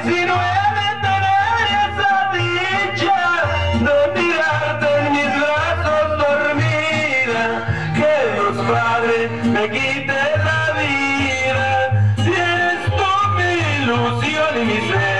si no he de tener esa dicha de mirarte en mis brazos dormida, que Dios Padre me quite la vida, si eres tú mi ilusión y mi ser.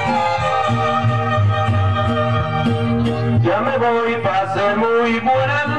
Ya me voy, pase muy buenas